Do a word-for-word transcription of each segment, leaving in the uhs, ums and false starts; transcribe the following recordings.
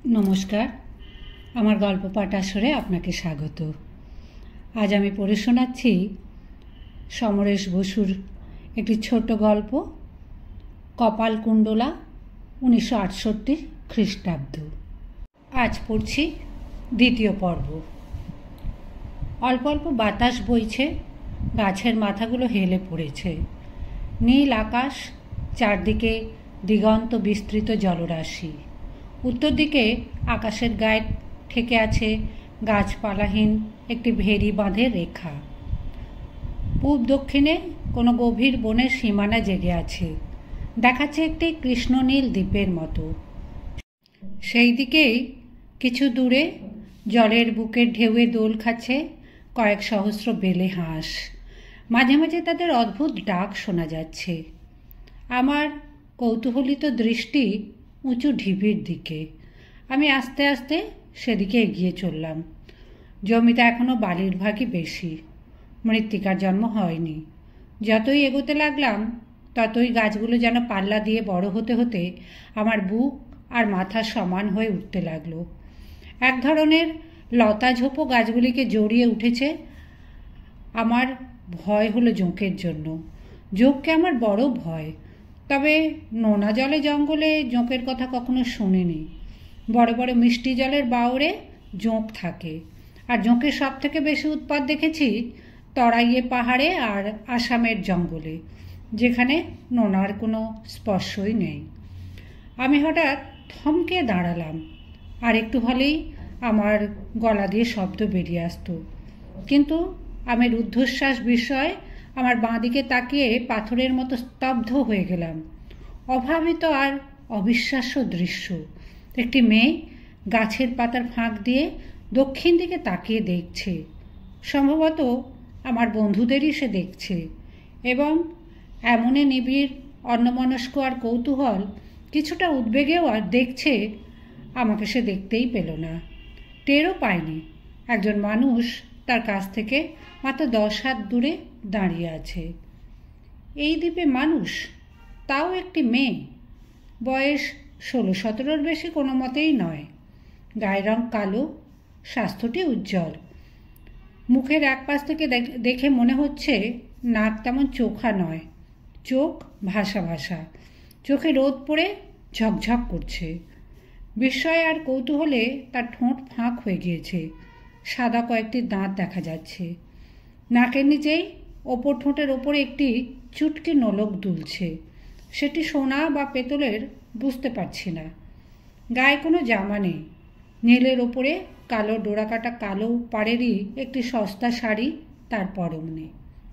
নমস্কার, আমার গল্প পাঠ আসরে আপনাকে স্বাগত। আজ আমি পড়ে শোনাচ্ছি সমরেশ বসুর একটি ছোট গল্প, কপালকুণ্ডলা, উনিশশো আটষট্টি খ্রিস্টাব্দ। আজ পড়ছি দ্বিতীয় পর্ব। অল্প অল্প বাতাস বইছে, গাছের মাথাগুলো হেলে পড়েছে। নীল আকাশ, চারদিকে দিগন্ত বিস্তৃত জলরাশি। উত্তর দিকে আকাশের গায়ে ঠেকে আছে গাছপালাহীন একটি ভেরি বাঁধের রেখা। পূব দক্ষিণে কোনো গভীর বনের সীমানা জেগে আছে, দেখাচ্ছে একটি কৃষ্ণনীল দ্বীপের মতো। সেই দিকেই কিছু দূরে জলের বুকের ঢেউয়ে দোল খাচ্ছে কয়েক সহস্র বেলে হাঁস। মাঝে মাঝে তাদের অদ্ভুত ডাক শোনা যাচ্ছে। আমার কৌতূহলিত দৃষ্টি উঁচু ঢিবির দিকে। আমি আস্তে আস্তে সেদিকে এগিয়ে চললাম। জমিতে এখনও বালির ভাগই বেশি, মৃত্তিকার জন্ম হয়নি। যতই এগোতে লাগলাম ততই গাছগুলো যেন পাল্লা দিয়ে বড় হতে হতে আমার বুক আর মাথা সমান হয়ে উঠতে লাগলো। এক ধরনের লতা ঝোপো গাছগুলিকে জড়িয়ে উঠেছে। আমার ভয় হলো জোঁকের জন্য। জোঁককে আমার বড় ভয়, তবে নোনা জলে জঙ্গলে জোঁকের কথা কখনো শুনিনি। বড় বড় মিষ্টি জলের বাউরে জোঁক থাকে, আর জোঁকের সব থেকে বেশি উৎপাত দেখেছি তরাইয়ে পাহাড়ে আর আসামের জঙ্গলে, যেখানে নোনার কোনো স্পর্শই নেই। আমি হঠাৎ থমকে দাঁড়ালাম, আর একটু হলেই আমার গলা দিয়ে শব্দ বেরিয়ে আসতো। কিন্তু আমি রুদ্ধশ্বাস বিষয়ে আমার বাঁ দিকে তাকিয়ে পাথরের মতো স্তব্ধ হয়ে গেলাম। অভাবিত আর অবিশ্বাস্য দৃশ্য। একটি মেয়ে গাছের পাতার ফাঁক দিয়ে দক্ষিণ দিকে তাকিয়ে দেখছে। সম্ভবত আমার বন্ধুদেরই সে দেখছে, এবং এমনই নিবিড়, অন্যমনস্ক আর কৌতূহল, কিছুটা উদ্বেগেও আর দেখছে। আমাকে সে দেখতেই পেল না, টেরও পায়নি। একজন মানুষ তার কাছ থেকে মাত্র দশ হাত দূরে দাঁড়িয়ে আছে। এই দ্বীপে মানুষ, তাও একটি মেয়ে। বয়স ষোলো সতেরোর বেশি কোনো মতেই নয়। গায়ের রং কালো, স্বাস্থ্যটি উজ্জ্বল। মুখের এক পাশ থেকে দেখে মনে হচ্ছে নাক তেমন চোখা নয়, চোখ ভাসা ভাসা। চোখে রোদ পড়ে ঝকঝক করছে। বিস্ময় আর কৌতূহলে তার ঠোঁট ফাঁক হয়ে গিয়েছে। সাদা কয়েকটি দাঁত দেখা যাচ্ছে। নাকের নিচেই ওপর ঠোঁটের ওপরে একটি চুটকি নোলক দুলছে। সেটি সোনা বা পেতলের বুঝতে পারছি না। গায়ে কোনো জামা নেই। নীলের ওপরে কালো ডোরাকাটা কালো পাড়েরই একটি সস্তা শাড়ি তার পরনে।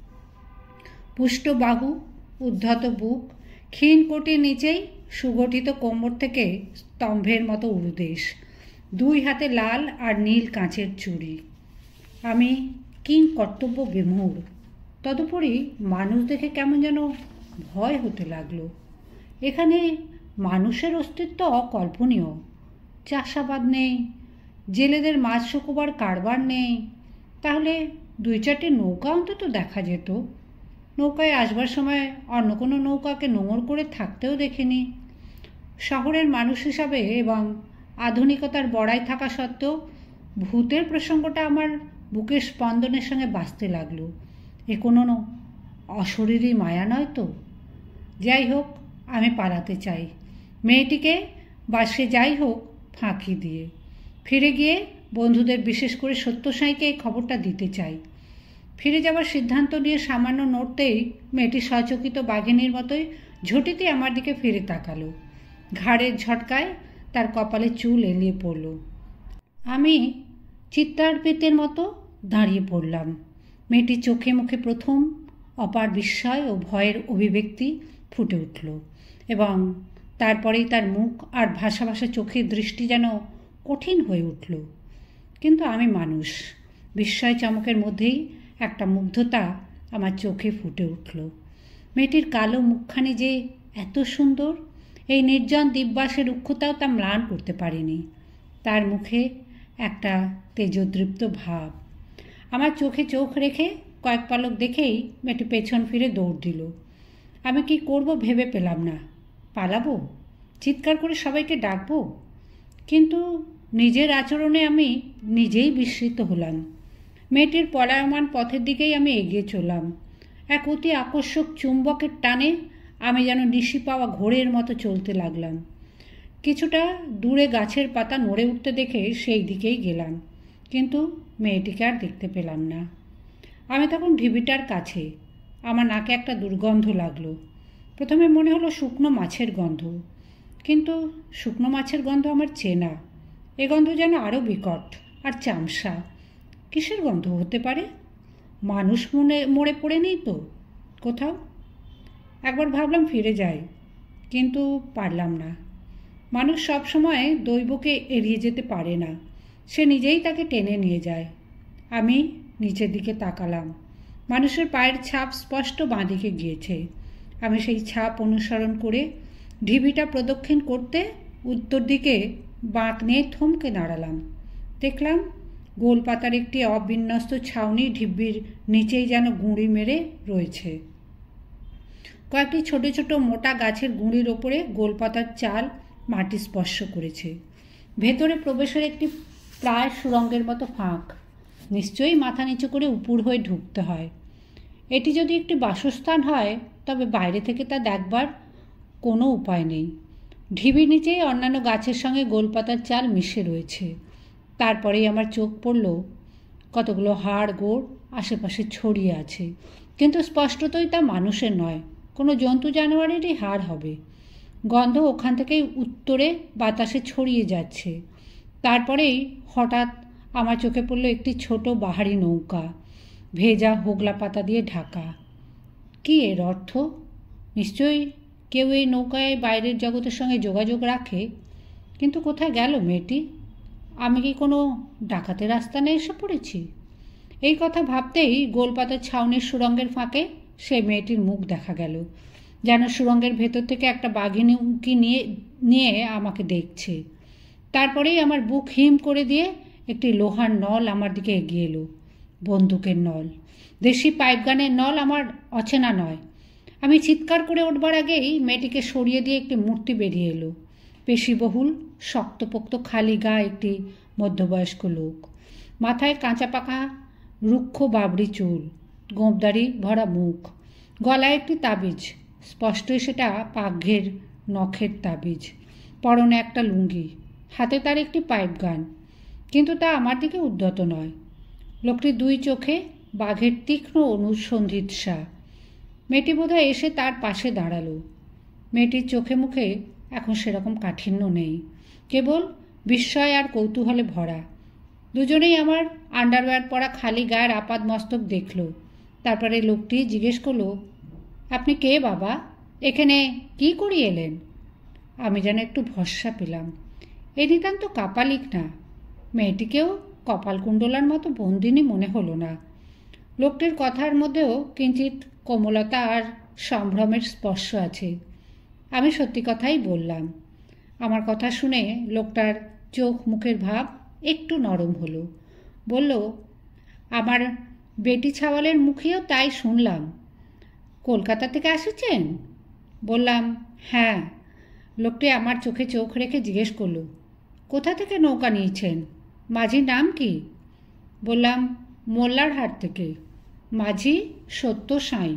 পুষ্ট বাহু, উদ্ধত বুক, ক্ষীণ কোটির নিচেই সুগঠিত কোমর থেকে স্তম্ভের মতো উরুদেশ। দুই হাতে লাল আর নীল কাঁচের চুড়ি। আমি কিং কর্তব্য বিমূঢ়। তদুপরি মানুষ দেখে কেমন যেন ভয় হতে লাগলো। এখানে মানুষের অস্তিত্ব অকল্পনীয়। চাষাবাদ নেই, জেলেদের মাছ শুকোবার কারবার নেই। তাহলে দুই চারটি নৌকা অন্তত দেখা যেত। নৌকায় আসবার সময় অন্য কোনো নৌকাকে নোঙর করে থাকতেও দেখিনি। শহরের মানুষ হিসাবে এবং আধুনিকতার বড়াই থাকা সত্ত্বেও ভূতের প্রসঙ্গটা আমার বুকের স্পন্দনের সঙ্গে বাজতে লাগলো। এ কোনো অশরীরী মায়া নয় তো? যাই হোক, আমি পালাতে চাই মেয়েটিকে, বা সে যাই হোক, ফাঁকি দিয়ে। ফিরে গিয়ে বন্ধুদের, বিশেষ করে সত্যসাঁইকে এই খবরটা দিতে চাই। ফিরে যাওয়ার সিদ্ধান্ত নিয়ে সামান্য নড়তেই মেয়েটি সচকিত বাঘিনীর মতোই ঝটিতে আমার দিকে ফিরে তাকালো। ঘাড়ের ঝটকায় তার কপালে চুল এলিয়ে পড়ল। আমি চিত্তার্পিতের মতো দাঁড়িয়ে পড়লাম। মেয়েটির চোখে মুখে প্রথম অপার বিস্ময় ও ভয়ের অভিব্যক্তি ফুটে উঠল, এবং তারপরেই তার মুখ আর ভাসা ভাসা চোখের দৃষ্টি যেন কঠিন হয়ে উঠল। কিন্তু আমি মানুষ। বিস্ময় চমকের মধ্যেই একটা মুগ্ধতা আমার চোখে ফুটে উঠল। মেয়েটির কালো মুখখানি যে এত সুন্দর, এই নির্জন দ্বীপবাসের রুক্ষতাও তা ম্লান করতে পারেনি। তার মুখে একটা তেজোদৃপ্ত ভাব। আমার চোখে চোখ রেখে কয়েক পলক দেখেই মেয়েটি পেছন ফিরে দৌড় দিল। আমি কি করব ভেবে পেলাম না। পালাবো? চিৎকার করে সবাইকে ডাকবো? কিন্তু নিজের আচরণে আমি নিজেই বিস্মিত হলাম। মেয়েটির পলায়মান পথের দিকেই আমি এগিয়ে চললাম। এক অতি আকর্ষক চুম্বকের টানে আমি যেন নিশি পাওয়া ঘোড়ের মতো চলতে লাগলাম। কিছুটা দূরে গাছের পাতা নড়ে উঠতে দেখে সেই দিকেই গেলাম, কিন্তু মেয়েটিকে আর দেখতে পেলাম না। আমি তখন ঢিবিটার কাছে। আমার নাকে একটা দুর্গন্ধ লাগলো। প্রথমে মনে হলো শুকনো মাছের গন্ধ, কিন্তু শুকনো মাছের গন্ধ আমার চেনা। এ গন্ধ যেন আরও বিকট আর চামসা। কিসের গন্ধ হতে পারে? মানুষ মনে মরে পড়ে নেই তো কোথাও? একবার ভাবলাম ফিরে যাই, কিন্তু পারলাম না। মানুষ সবসময় দৈবকে এড়িয়ে যেতে পারে না, সে নিজেই তাকে টেনে নিয়ে যায়। আমি নিচের দিকে তাকালাম। মানুষের পায়ের ছাপ স্পষ্ট বাঁদিকে গিয়েছে। আমি সেই ছাপ অনুসরণ করে ঢিবিটা প্রদক্ষিণ করতে উত্তর দিকে বাঁক নিয়ে থমকে দাঁড়ালাম। দেখলাম গোলপাতার একটি অবিন্যস্ত ছাউনি ঢিবির নিচেই যেন গুঁড়ি মেরে রয়েছে। কয়েকটি ছোট ছোট মোটা গাছের গুঁড়ির ওপরে গোলপাতার চাল মাটি স্পর্শ করেছে। ভেতরে প্রবেশের একটি প্রায় সুড়ঙ্গের মতো ফাঁক। নিশ্চয়ই মাথা নিচু করে উপুর হয়ে ঢুকতে হয়। এটি যদি একটি বাসস্থান হয়, তবে বাইরে থেকে তা দেখবার কোনো উপায় নেই। ঢিবির নিচেই অন্যান্য গাছের সঙ্গে গোলপাতার চাল মিশে রয়েছে। তারপরেই আমার চোখ পড়ল কতগুলো হাড় গোড় আশেপাশে ছড়িয়ে আছে, কিন্তু স্পষ্টতই তা মানুষের নয়, কোনো জন্তু জানোয়ারেরই হাড় হবে। গন্ধ ওখান থেকেই উত্তরে বাতাসে ছড়িয়ে যাচ্ছে। তারপরেই হঠাৎ আমার চোখে পড়ল একটি ছোট বাহারি নৌকা, ভেজা হোগলা পাতা দিয়ে ঢাকা। কি এর অর্থ? নিশ্চয়ই কেউ এই নৌকায় বাইরের জগতের সঙ্গে যোগাযোগ রাখে। কিন্তু কোথায় গেল মেয়েটি? আমি কি কোনো ডাকাতের আস্তানায় এসে পড়েছি? এই কথা ভাবতেই গোলপাতার ছাউনির সুড়ঙ্গের ফাঁকে সেই মেয়েটির মুখ দেখা গেল, যেন সুড়ঙ্গের ভেতর থেকে একটা বাঘিনী উঁকি নিয়ে নিয়ে আমাকে দেখছে। তারপরেই আমার বুক হিম করে দিয়ে একটি লোহার নল আমার দিকে এগিয়ে এলো। বন্দুকের নল, দেশি পাইপগানের নল আমার অচেনা নয়। আমি চিৎকার করে উঠবার আগেই মেয়েটিকে সরিয়ে দিয়ে একটি মূর্তি বেরিয়ে এলো। পেশিবহুল, শক্তপোক্ত, খালি গা একটি মধ্যবয়স্ক লোক। মাথায় কাঁচা পাকা রুক্ষ বাবরি চুল, গোঁপদাড়ি ভরা মুখ, গলায় একটি তাবিজ, স্পষ্টই সেটা পাঘের নখের তাবিজ। পরনে একটা লুঙ্গি, হাতে তার একটি পাইপ গান, কিন্তু তা আমার দিকে উদ্যত নয়। লোকটির দুই চোখে বাঘের তীক্ষ্ণ অনুসন্ধিৎসা। মেয়েটি বোধহয় এসে তার পাশে দাঁড়ালো। মেয়েটির চোখে মুখে এখন সেরকম কাঠিন্য নেই, কেবল বিস্ময় আর কৌতূহলে ভরা। দুজনেই আমার আন্ডারওয়্যার পরা খালি গায়ের আপাদ মস্তক দেখল। তারপরে লোকটি জিজ্ঞেস করল, আপনি কে বাবা? এখানে কি করিয়ে এলেন? আমি যেন একটু ভরসা পেলাম। এ নিতান্ত কাপালিক না। মেয়েটিকেও কপালকুণ্ডলার মতো বন্দিনী মনে হলো না। লোকটির কথার মধ্যেও কিঞ্চিৎ কোমলতা আর সম্ভ্রমের স্পর্শ আছে। আমি সত্যি কথাই বললাম। আমার কথা শুনে লোকটার চোখ মুখের ভাব একটু নরম হলো। বলল, আমার বেটি ছাওয়ালের মুখেও তাই শুনলাম। কলকাতা থেকে এসেছেন? বললাম, হ্যাঁ। লোকটি আমার চোখে চোখ রেখে জিজ্ঞেস করল, কোথা থেকে নৌকা নিয়েছেন? মাঝির নাম কি? বললাম, মোল্লারহাট থেকে। মাঝি সত্য সাঁই।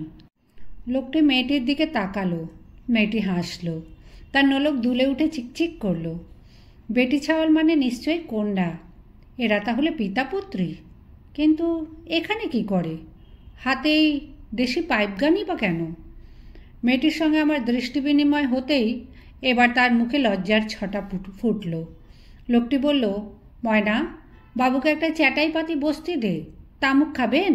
লোকটি মেয়েটির দিকে তাকালো। মেয়েটি হাসল। তার নোলক দুলে উঠে চিকচিক করল। বেটি ছাওয়াল মানে নিশ্চয়ই কন্যা। এরা তাহলে পিতাপুত্রী। কিন্তু এখানে কি করে? হাতেই দেশি পাইপগানই বা কেন? মেয়েটির সঙ্গে আমার দৃষ্টি বিনিময় হতেই এবার তার মুখে লজ্জার ছটা ফুটল। লোকটি বলল, ময়না, বাবুকে একটা চ্যাটাই পাতি বসতে দে, তামুক খাবেন?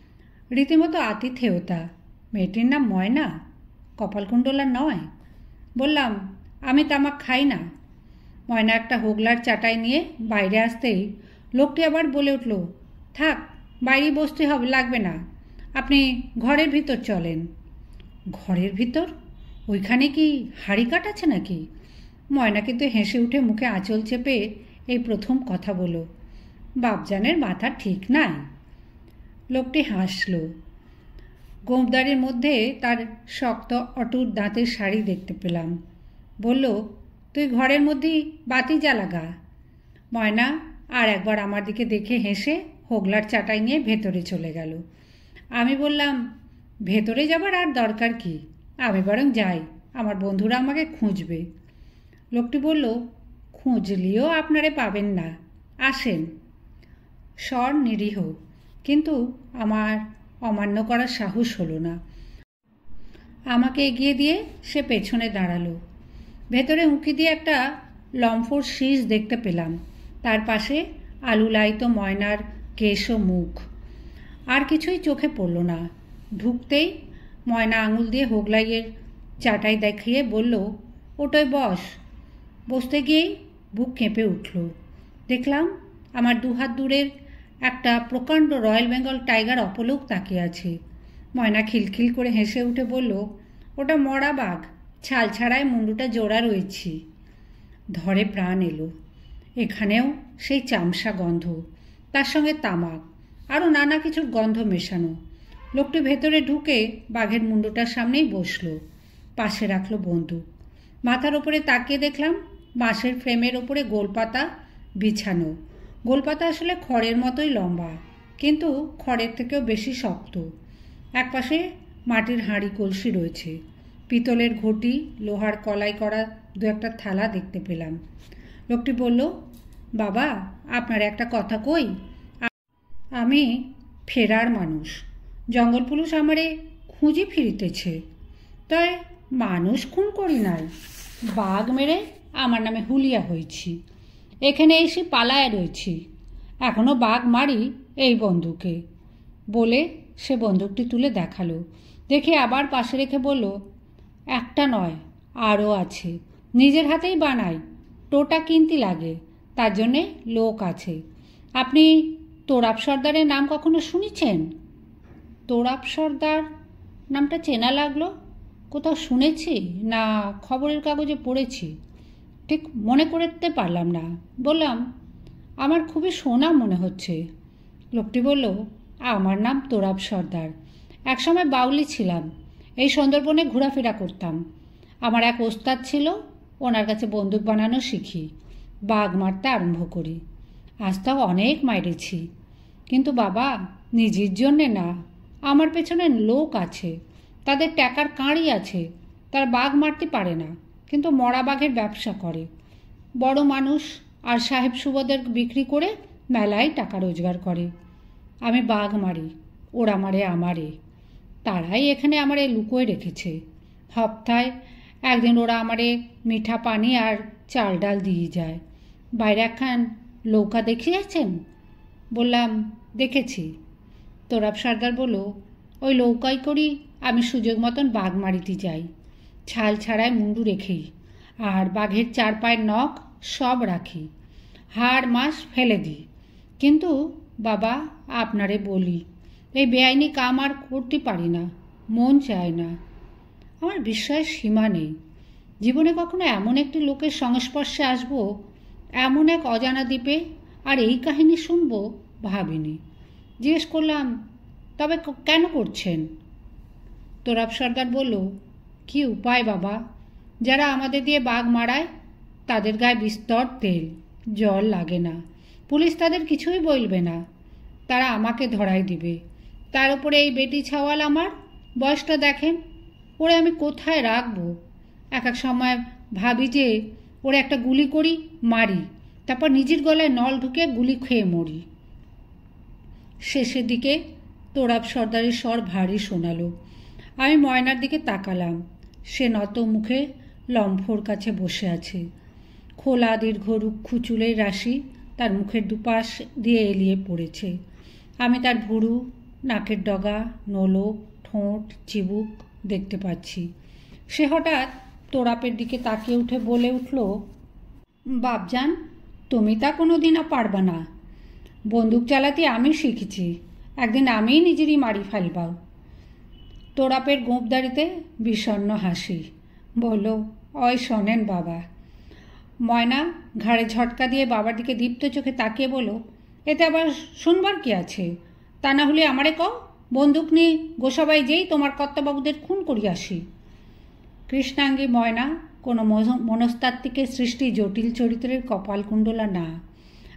রীতিমতো আতিথেয়তা। মেয়েটির নাম ময়না, কপালকুণ্ডলা নয়। বললাম, আমি তামাক খাই না। ময়না একটা হোগলার চাটাই নিয়ে বাইরে আসতেই লোকটি আবার বলে উঠল, থাক, বাইরে বসতে হবে, লাগবে না, আপনি ঘরের ভিতর চলেন। ঘরের ভিতর? ওইখানে কি হাড়ি কাঠ আছে নাকি? ময়না কিন্তু হেসে উঠে মুখে আঁচল চেপে এই প্রথম কথা বলো। বাপজানের মাথা ঠিক নাই। লোকটি হাসল। গোঁপদাড়ির মধ্যে তার শক্ত অটুট দাঁতের শাড়ি দেখতে পেলাম। বলল, তুই ঘরের মধ্যেই বাতি জ্বালাগা, ময়না আর একবার আমার দিকে দেখে হেসে হোগলার চাটাই নিয়ে ভেতরে চলে গেল। আমি বললাম, ভেতরে যাবার আর দরকার কি, আমি বরং যাই, আমার বন্ধুরা আমাকে খুঁজবে। লোকটি বলল, খুঁজলেও আপনারে পাবেন না, আসেন। স্বর নিরীহ, কিন্তু আমার অমান্য করার সাহস হলো না। আমাকে এগিয়ে দিয়ে সে পেছনে দাঁড়ালো। ভেতরে উঁকি দিয়ে একটা লম্ফোর শীষ দেখতে পেলাম, তার পাশে আলুলায়িত ময়নার কেশ ও মুখ। আর কিছুই চোখে পড়ল না। ঢুকতেই ময়না আঙুল দিয়ে হোগলাইয়ের চাটাই দেখিয়ে বলল, ওটাই বস। বসতে গিয়েই বুক কেঁপে উঠল। দেখলাম আমার দুহাত দূরের একটা প্রকাণ্ড রয়্যাল বেঙ্গল টাইগার অপলোক তাকিয়ে আছে। ময়না খিলখিল করে হেসে উঠে বলল, ওটা মরা বাঘ, ছাল ছাড়ায় মুন্ডুটা জোড়া রয়েছি। ধরে প্রাণ এলো। এখানেও সেই চামসা গন্ধ, তার সঙ্গে তামাক, আরও নানা কিছুর গন্ধ মেশানো। লোকটি ভেতরে ঢুকে বাঘের মুন্ডুটার সামনেই বসলো, পাশে রাখলো বন্দুক। মাথার ওপরে তাকিয়ে দেখলাম বাঁশের ফ্রেমের ওপরে গোলপাতা বিছানো। গোলপাতা আসলে খড়ের মতোই লম্বা, কিন্তু খড়ের থেকেও বেশি শক্ত। একপাশে মাটির হাঁড়ি কলসি রয়েছে, পিতলের ঘটি, লোহার কলাই করা দু একটা থালা দেখতে পেলাম। লোকটি বলল, বাবা, আপনার একটা কথা কই। আমি ফেরার মানুষ, জঙ্গল পুলিশ আমারে খুঁজি ফিরিতেছে, তাই মানুষ খুন করি নাই, বাঘ মেরে আমার নামে হুলিয়া হয়েছি। এখানে এসে পালায় রয়েছি, এখনও বাঘ মারি এই বন্দুকে। বলে সে বন্দুকটি তুলে দেখালো। দেখে আবার পাশে রেখে বলল, একটা নয়, আরও আছে, নিজের হাতেই বানাই, টোটা কিনতে লাগে, তার জন্যে লোক আছে। আপনি তোরাব সর্দারের নাম কখনো শুনেছেন? তোরাব সর্দার নামটা চেনা লাগলো, কোথাও শুনেছি না খবরের কাগজে পড়েছি, ঠিক মনে করতে পারলাম না। বললাম, আমার খুবই শোনা মনে হচ্ছে। লোকটি বলল, আমার নাম তোরাব সর্দার, একসময় বাউলি ছিলাম, এই সুন্দরবনে ঘোরাফেরা করতাম। আমার এক ওস্তাদ ছিল, ওনার কাছে বন্দুক বানানো শিখি, বাঘ মারতে আরম্ভ করি। আজ তাও অনেক মাইরেছি, কিন্তু বাবা নিজের জন্যে না, আমার পেছনে লোক আছে, তাদের টাকার কাঁড়ি আছে, তারা বাঘ মারতে পারে না, কিন্তু মরা বাঘের ব্যবসা করে। বড় মানুষ আর সাহেব সুবাদের বিক্রি করে মেলায় টাকা রোজগার করে। আমি বাঘ মারি, ওরা মারে আমারে। তারাই এখানে আমারে লুকোয় রেখেছে। হপ্তায় একদিন ওরা আমারে মিঠা পানি আর চাল ডাল দিয়ে যায়। বাইরে একখান নৌকা দেখিয়েছেন? বললাম, দেখেছি। তোরাব সর্দার বলল, ওই নৌকায় করি আমি সুযোগ মতন বাঘ মারিতে যাই, ছাল ছাড়ায় মুন্ডু রেখেই, আর বাঘের চার পায়ের নখ সব রাখি, হাড় মাস ফেলে দিই। কিন্তু বাবা, আপনারে বলি, এই বেআইনি কাম আর করতে পারি না, মন চায় না। আমার বিশ্বাস সীমা নেই। জীবনে কখনো এমন একটি লোকের সংস্পর্শে আসব, এমন এক অজানা দ্বীপে, আর এই কাহিনী শুনব ভাবিনি। জিজ্ঞেস করলাম, তবে কেন করছেন? তোরাব সর্দার বলল, কি উপায় বাবা, যারা আমাদের দিয়ে বাঘ মারায় তাদের গায়ে বিস্তর তেল, জল লাগে না, পুলিশ তাদের কিছুই বলবে না, তারা আমাকে ধরাই দিবে। তার উপরে এই বেটি ছাওয়াল আমার, বয়সটা দেখেন, ওরে আমি কোথায় রাখবো? এক এক সময় ভাবি যে ওরে একটা গুলি করি, মারি, তারপর নিজের গলায় নল ঢুকে গুলি খেয়ে মরি। শেষের দিকে তোরাব সর্দারের স্বর ভারী শোনালো। আমি ময়নার দিকে তাকালাম। সে নত মুখে লম্ফোর কাছে বসে আছে। খোলা দীর্ঘ রুক্ষ চুলের রাশি তার মুখের দুপাশ দিয়ে এলিয়ে পড়েছে। আমি তার ভুরু, নাকের ডগা, নোলক, ঠোঁট, চিবুক দেখতে পাচ্ছি। সে হঠাৎ তোরাপের দিকে তাকিয়ে উঠে বলে উঠল, বাপজান, তুমি তা কোনো দিনও পারবা না। বন্দুক চালাতে আমি শিখেছি, একদিন আমিই নিজেরই মারি ফেলবাও। তোরাপের গোঁপদারিতে বিষণ্ণ হাসি। বলল, ওই শোনেন বাবা। ময়না ঘাড়ে ঝটকা দিয়ে বাবার দিকে দীপ্ত চোখে তাকিয়ে বলল, এতে আবার শুনবার কি আছে? তা না হলে আমারে কও, বন্দুক নিয়ে গোসাবাই যেই তোমার কর্তাবাবুদের খুন করি আসি। কৃষ্ণাঙ্গী ময়না কোনো মনস্তাত্ত্বিকের সৃষ্টি জটিল চরিত্রের কপালকুণ্ডলা না।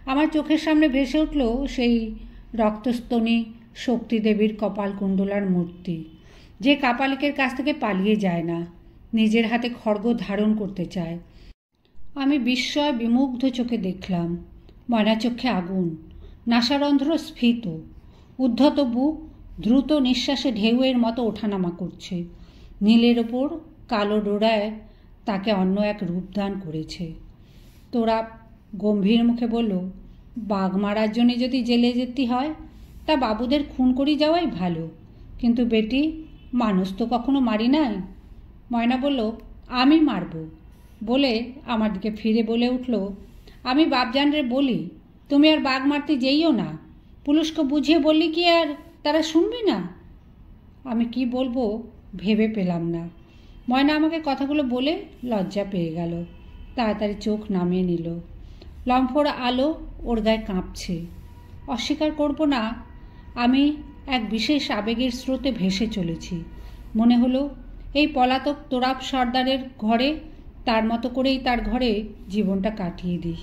আমার চোখের সামনে ভেসে উঠল সেই রক্তস্তনী শক্তিদেবীর কপালকুণ্ডলার মূর্তি, যে কাপালিকের কাছ থেকে পালিয়ে যায় না, নিজের হাতে খড়গ ধারণ করতে চায়। আমি বিস্ময় বিমুগ্ধ চোখে দেখলাম ময়না চক্ষে আগুন, নাসারন্ধ্র স্ফীত, উদ্ধত বুক দ্রুত নিঃশ্বাসে ঢেউয়ের মতো ওঠানামা করছে। নীলের ওপর কালো ডোরায় তাকে অন্য এক রূপদান করেছে। তোরা গম্ভীর মুখে বলল, বাঘ মারার জন্যে যদি জেলে যেতে হয় তা বাবুদের খুন করি যাওয়াই ভালো, কিন্তু বেটি মানুষ তো কখনো মারি নাই। ময়না বলল, আমি মারব বলে আমার দিকে ফিরে বলে উঠল, আমি বাপজানরে বলি তুমি আর বাঘ মারতে যেইও না, পুলিশকে বুঝিয়ে বললি কি আর তারা শুনবি না? আমি কি বলবো ভেবে পেলাম না। ময়না আমাকে কথাগুলো বলে লজ্জা পেয়ে গেল, তাড়াতাড়ি চোখ নামিয়ে নিল। লম্ফোর আলো ওর গায়ে কাঁপছে। অস্বীকার করব না, আমি এক বিশেষ আবেগের স্রোতে ভেসে চলেছি। মনে হলো এই পলাতক তোরাব সর্দারের ঘরে তার মতো করেই তার ঘরে জীবনটা কাটিয়ে দিই।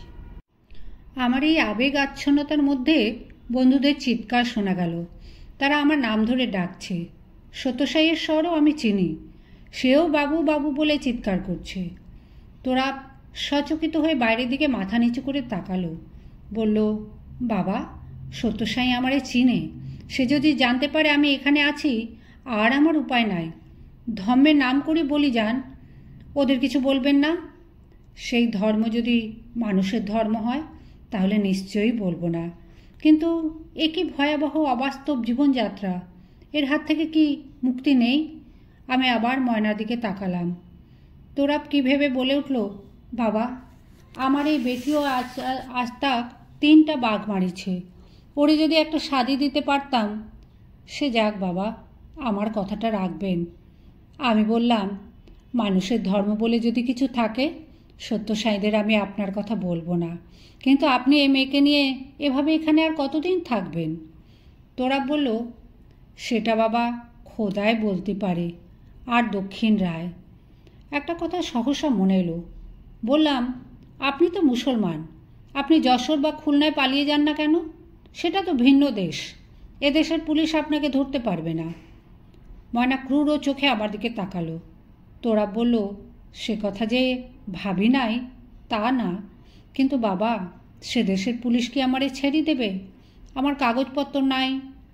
আমার এই আবেগ আচ্ছন্নতার মধ্যে বন্ধুদের চিৎকার শোনা গেল। তারা আমার নাম ধরে ডাকছে। সত্যসাইয়ের স্বরও আমি চিনি, সেও বাবু বাবু বলে চিৎকার করছে। তোরাব সচকিত হয়ে বাইরের দিকে মাথা নিচু করে তাকালো, বলল, বাবা সত্যসাই আমারে চিনে, সে যদি জানতে পারে আমি এখানে আছি আর আমার উপায় নাই। ধর্মের নাম করে বলি যান, ওদের কিছু বলবেন না? সেই ধর্ম যদি মানুষের ধর্ম হয় তাহলে নিশ্চয়ই বলবো না, কিন্তু এ কি ভয়াবহ অবাস্তব জীবনযাত্রা, এর হাত থেকে কি মুক্তি নেই? আমি আবার ময়নার দিকে তাকালাম। তোরাব কি ভেবে বলে উঠল, বাবা আমার এই বেটিও আজ আজ তাক তিনটা বাঘ মারিছে, ওরে যদি একটা শাদি দিতে পারতাম। সে যাক বাবা, আমার কথাটা রাখবেন। আমি বললাম, মানুষের ধর্ম বলে যদি কিছু থাকে সত্যসাইদের আমি আপনার কথা বলবো না, কিন্তু আপনি এই মেয়েকে নিয়ে এভাবে এখানে আর কতদিন থাকবেন? তোরাব বলল, সেটা বাবা খোদায় বলতে পারে, আর দক্ষিণ রায়। একটা কথা সহসা মনে এলো। বললাম, আপনি তো মুসলমান, আপনি যশোর বা খুলনায় পালিয়ে যান না কেন? সেটা তো ভিন্ন দেশ, এ দেশের পুলিশ আপনাকে ধরতে পারবে না। ময়না ক্রূর চোখে আমার দিকে তাকালো। তোরাব বলল, সে কথা যে ভাবি নাই তা না, কিন্তু বাবা সে দেশের পুলিশ কি আমারে ছেড়ে দেবে? আমার কাগজপত্র নাই।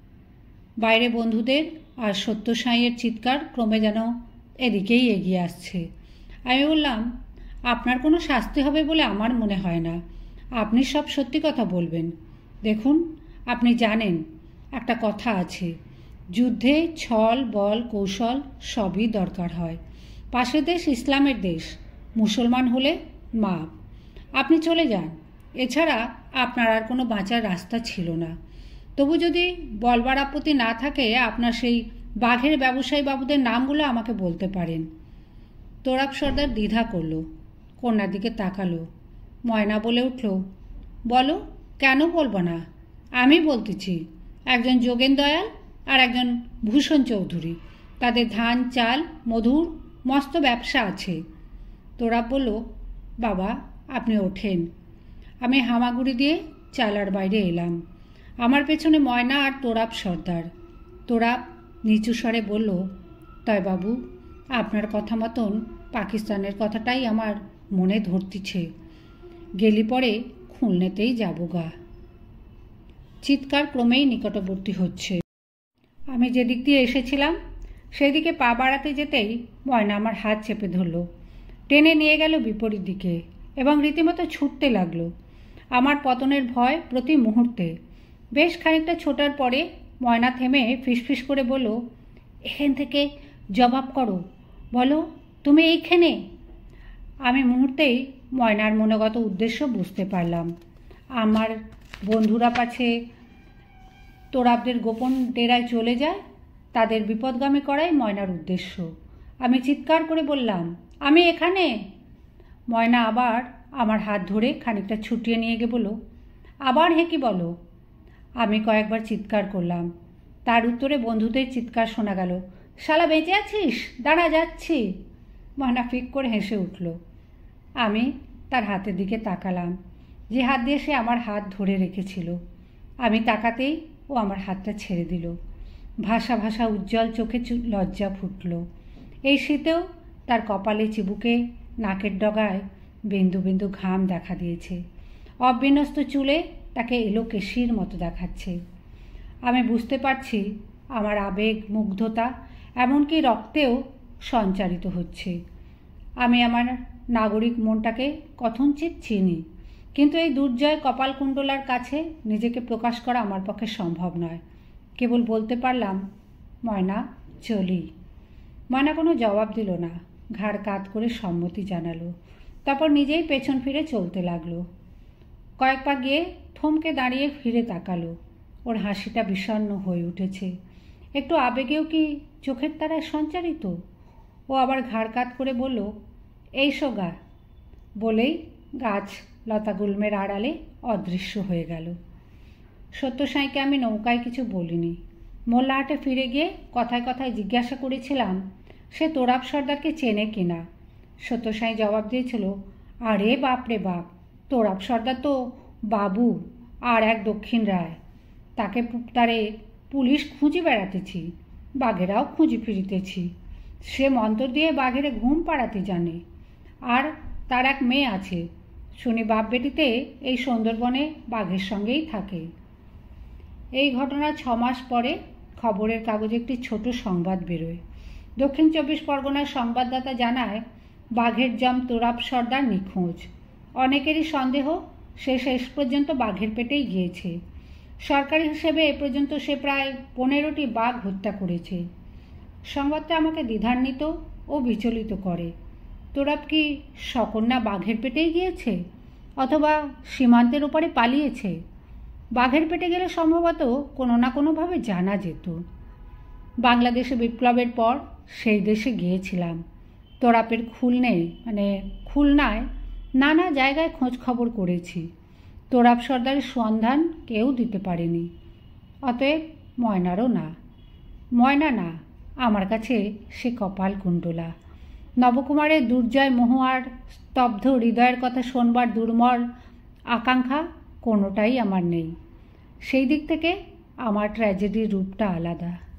বাইরে বন্ধুদের আর সত্যসাইয়ের চিৎকার ক্রমে যেন এদিকেই এগিয়ে আসছে। আমি বললাম, আপনার কোনো শাস্তি হবে বলে আমার মনে হয় না, আপনি সব সত্যি কথা বলবেন। দেখুন আপনি জানেন একটা কথা আছে, যুদ্ধে ছল বল কৌশল সবই দরকার হয়। পাশের দেশ ইসলামের দেশ, মুসলমান হলে মাপ। আপনি চলে যান, এছাড়া আপনার আর কোনো বাঁচার রাস্তা ছিল না। তবু যদি বলবার আপত্তি না থাকে আপনার সেই বাঘের ব্যবসায়ী বাবুদের নামগুলো আমাকে বলতে পারেন। তোরাব সর্দার দ্বিধা করল, কন্যার দিকে তাকালো। ময়না বলে উঠল, বলো, কেন বলবো না? আমি বলতেছি, একজন যোগেন দয়াল আর একজন ভূষণ চৌধুরী, তাদের ধান চাল মধুর মস্ত ব্যবসা আছে। তোরাব বলল, বাবা আপনি ওঠেন। আমি হামাগুড়ি দিয়ে চালার বাইরে এলাম। আমার পেছনে ময়না আর তোরাব সর্দার। তোরাব নিচু স্বরে বলল, তাই বাবু আপনার কথা মতন পাকিস্তানের কথাটাই আমার মনে ধরতিছে, গেলি পরে খুলনেতেই যাব গা। চিৎকার ক্রমেই নিকটবর্তী হচ্ছে। আমি যেদিক দিয়ে এসেছিলাম সেই দিকে পা বাড়াতে যেতেই ময়না আমার হাত চেপে ধরল, টেনে নিয়ে গেল বিপরীত দিকে এবং রীতিমতো ছুটতে লাগলো। আমার পতনের ভয় প্রতি মুহূর্তে। বেশ খানিকটা ছোটার পরে ময়না থেমে ফিসফিস করে বলল, এখান থেকে জবাব করো, বলো তুমি এইখানে। আমি মুহূর্তেই ময়নার মনোগত উদ্দেশ্য বুঝতে পারলাম। আমার বন্ধুরা পাছে তোরাবদের গোপন ডেরায় চলে যায়, তাদের বিপদগামী করাই ময়নার উদ্দেশ্য। আমি চিৎকার করে বললাম, আমি এখানে। ময়না আবার আমার হাত ধরে খানিকটা ছুটিয়ে নিয়ে গিয়ে বলল, আবার হেঁকি বলো। আমি কয়েকবার চিৎকার করলাম, তার উত্তরে বন্ধুদের চিৎকার শোনা গেল, শালা বেঁচে আছিস, দাঁড়া যাচ্ছি। ময়না ফিক করে হেসে উঠল। আমি তার হাতের দিকে তাকালাম, যে হাত দিয়ে সে আমার হাত ধরে রেখেছিল। আমি তাকাতেই ও আমার হাতটা ছেড়ে দিল। ভাসা ভাসা উজ্জ্বল চোখে লজ্জা ফুটল। এই শীতেও তার কপালে, চিবুকে, নাকের ডগায় বিন্দু বিন্দু ঘাম দেখা দিয়েছে। অবিন্যস্ত চুলে তাকে এলোকেশির মতো দেখাচ্ছে। আমি বুঝতে পারছি আমার আবেগ, মুগ্ধতা, এমনকি রক্তেও সঞ্চারিত হচ্ছে। আমি আমার নাগরিক মনটাকে কথঞ্চিত চিনি, কিন্তু এই দুর্জয় কপালকুণ্ডলার কাছে নিজেকে প্রকাশ করা আমার পক্ষে সম্ভব নয়। কেবল বলতে পারলাম, ময়না চলি। ময়না কোনো জবাব দিল না, ঘাড় কাত করে সম্মতি জানালো। তারপর নিজেই পেছন ফিরে চলতে লাগলো। কয়েক পা গিয়ে থমকে দাঁড়িয়ে ফিরে তাকালো। ওর হাসিটা বিষণ্ণ হয়ে উঠেছে। একটু আবেগেও কি চোখের তারায় সঞ্চারিত? ও আবার ঘাড় কাত করে বলল, এই সোগা, বলেই গাছ লতাগুল্মের আড়ালে অদৃশ্য হয়ে গেল। সত্যসাঁইকে আমি নৌকায় কিছু বলিনি। মোল্লাহাটে ফিরে গিয়ে কথায় কথায় জিজ্ঞাসা করেছিলাম সে তোরাব সর্দারকে চেনে কিনা। সত্যসাঁই জবাব দিয়েছিল, আরে বাপ রে বাপ, তোরাব সর্দার তো বাবু আর এক দক্ষিণ রায়। তাকে তারে পুলিশ খুঁজি বেড়াতেছি, বাঘেরাও খুঁজি ফিরিতেছি। সে মন্তর দিয়ে বাঘেরে ঘুম পাড়াতে জানে। আর তার এক মেয়ে আছে, শুনি বাপ বেটিতে এই সুন্দরবনে বাঘের সঙ্গেই থাকে। এই ঘটনা ছ মাস পরে খবরের কাগজে একটি ছোট সংবাদ বেরোয়। দক্ষিণ চব্বিশ পরগনার সংবাদদাতা জানায়, বাঘের জম তোরাব সর্দার নিখোঁজ। অনেকেরই সন্দেহ সে শেষ পর্যন্ত বাঘের পেটেই গিয়েছে। সরকারি হিসেবে এ পর্যন্ত সে প্রায় পনেরোটি বাঘ হত্যা করেছে। সংবাদটা আমাকে দ্বিধান্বিত ও বিচলিত করে। তোরাব কি সকন্যা বাঘের পেটেই গিয়েছে, অথবা সীমান্তের ওপারে পালিয়েছে? বাঘের পেটে গেলে সম্ভবত কোনো না কোনোভাবে জানা যেত। বাংলাদেশে বিপ্লবের পর সেই দেশে গিয়েছিলাম। তোরাপের খুলনে মানে খুলনায় নানা জায়গায় খোঁজ খবর করেছি। তোরাব সর্দারের সন্ধান কেউ দিতে পারেনি। অতএব ময়নারও না। ময়না না, আমার কাছে সে কপাল কুণ্ডলা। নবকুমারের দুর্জয় মোহ আর স্তব্ধ হৃদয়ের কথা শোনবার দুর্মল আকাঙ্ক্ষা কোনোটাই আমার নেই। সেই দিক থেকে আমার ট্র্যাজেডির রূপটা আলাদা।